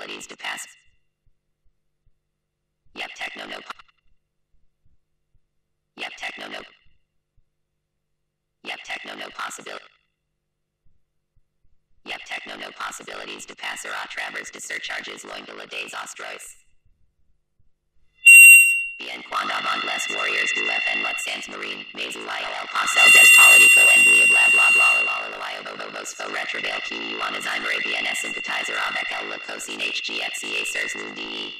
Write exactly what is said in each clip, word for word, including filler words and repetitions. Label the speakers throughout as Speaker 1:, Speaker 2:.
Speaker 1: possibilities to pass. Yep, techno no. Yep, techno no. Yep, techno no possibility. Yep, techno no possibilities to pass or traverse to surcharges loin de la des ostrois. Bien cuando van les warriors du F en Lux sans marine, mais ou il pasel des politico en blia bla bla bla la la la la vos fo retrodale q on as I'm Arabian sympathizer avec el la cosine hgxa sers lundi.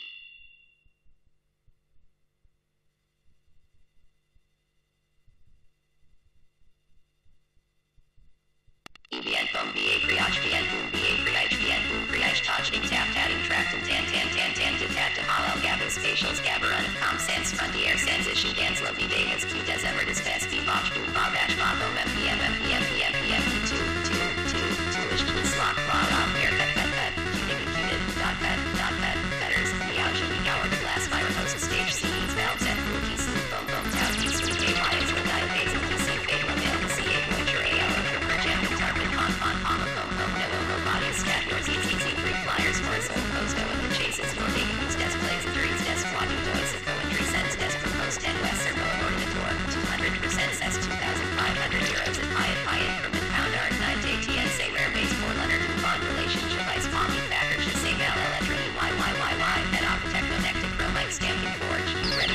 Speaker 1: Bien bom ba criage bien boom ba criage bien boom criage touching tap tatting tract and tan tan tan tan to tat to halal gabas facials gabaron of com sans frontier sans issue dance lovey vegas q des ever dis fast be botch boom bob ash bob om mpm mpm pm pm two two two two ish two slot claw off hair cut cut cut cuting cuted dot cut dot cut cutters meow jimmy gower the glass fire host stage scenes valves and rookie sleep boom boom tout q sweet k y is the guy pays and q c fake male c a winter a l tripper jam target on on on a phone phone no no body scat yours easy easy free flyers for a soul post o and the chases for big who's desk plays and dreams desk flogging toys and poetry sends desk proposed ten west or going on the tour two hundred percent says two thousand five hundred euros at high at high increment pound art nine day T N say rare base four leonard bond relationship ice palmy backers just say mal electric y y y y head off techno nectic chromite stamping forge ready.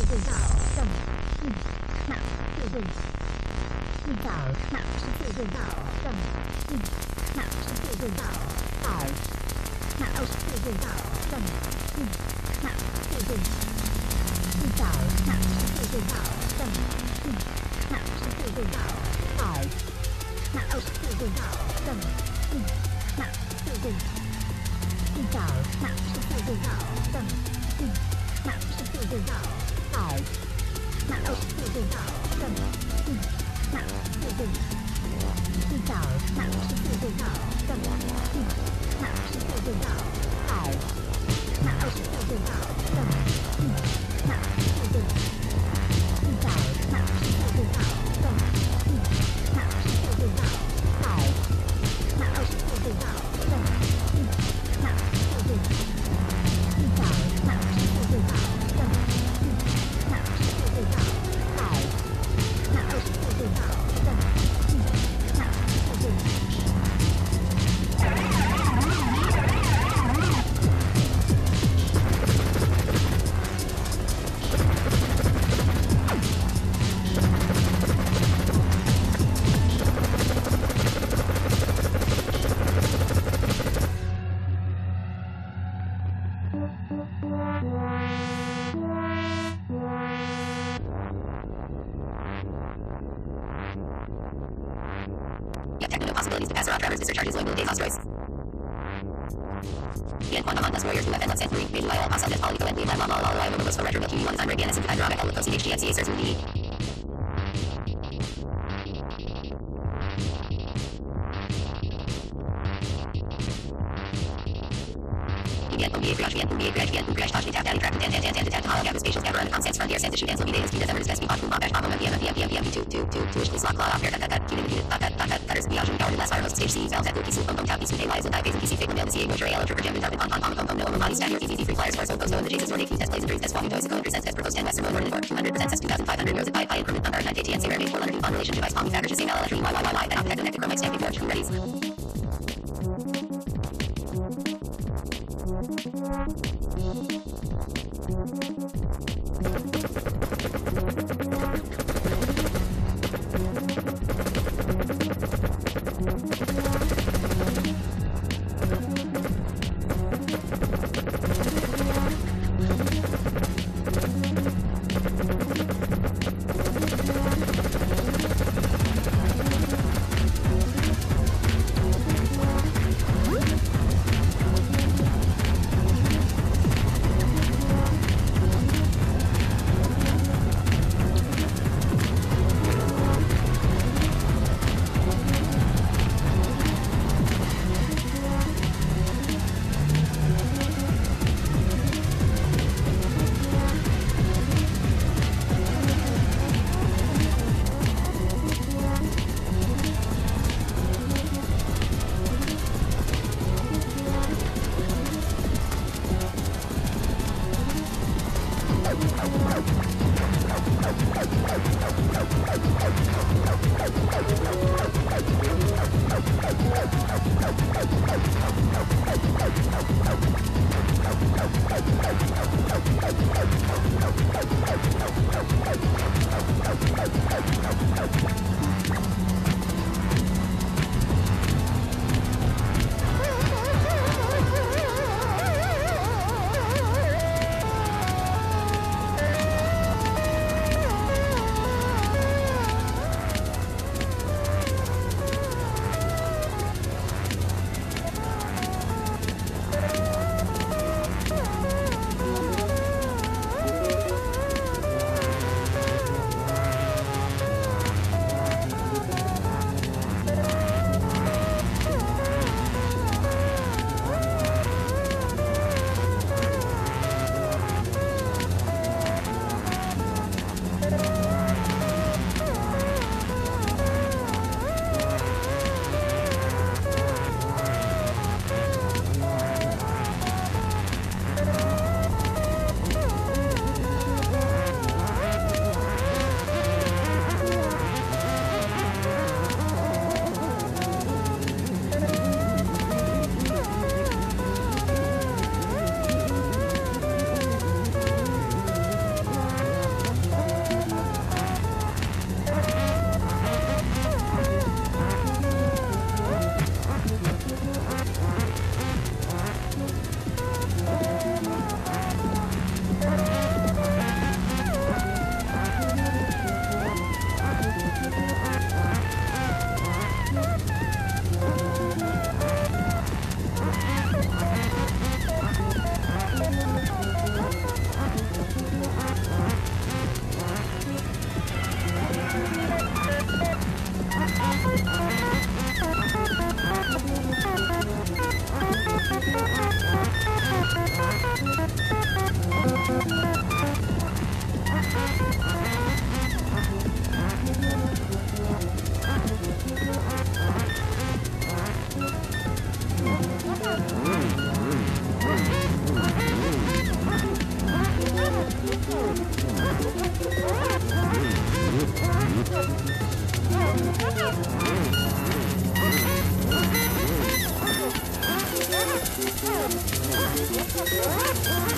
Speaker 2: 对道正一那对对一早那是对对道正一那是对对道二那二是对对道正一那对对一早那是对对道正一那是对对道二那二是对对道正一那对对一早那是对对道正一那是对对道二那二是对对道正一那对对一早那是对对道正一那是对对道二那二是对对道正一那对对一早那是对对道正一那是对对道二那二是对对道正一那对对一早那是对对道正一那是对对道二那二是对对道正一那对对
Speaker 1: You have technical possibilities to pass around drivers to surcharges, low days, asteroids. Bien, Quantum Ondas Warriors, U F N Lux and three, Major I O, Pasa, Jet, Poly, Coen, Lead, Lab, Lama, Lala, Lima, Robos, Retro, Q, one, Time, Ray, B N S, Simplified, Rocket, L, C H, G, F, C, A, Sers, M, D. Bien, N B A, Free, N B A, Free, N B A, Free, Tosh, Tap, Daddy, Track, Tan, Tan, Tan, Tan, Detect, Hollow, Gap, Spatials, Gabber, and Comsense, Frontier, Sense, Issue, Dance, Lobby, Davis, Speed, Emerald, Best, Bebop, Boom, Bash, Bomb, M P M, M P M, M P M, two, two, two, two, Wish, Lock, Law, Off, Air, Cut, Cut, Cut, Q, Limited, Cut, Cut, Cut, Cut, Cutters, Biage, Power, Less, Fire, Host, Stage, C, Valve, Tech, Cookie, Soup, Boom, Boom, Tap, P, C, K, Y, Z, Die, Phase, and P C, Fake, Mail, C A, Motor, A L, Trigger, Jam, Tap, Pom, Pom, Pom, Pom, Pom, No, Body, Stack, Easy, Free Flyers, Force, Post, and the Jesus, Ornate, Test, Plays, and Dreams, Test, Walking Toys, Code, Percent, Test, Proposed, ten, Western, Northern, North, two hundred percent, Test, two thousand five hundred, Rose, Pi, Pi, Improvement, Thunder, nine, T N, Singer, four hundred, Fun, Relation, Device, Pommy, Factor, Same, L, L, Y, Y, Y, Y, Then, Connected, Chromix, Stamping, Forge, Two, Readies.
Speaker 2: Thank you.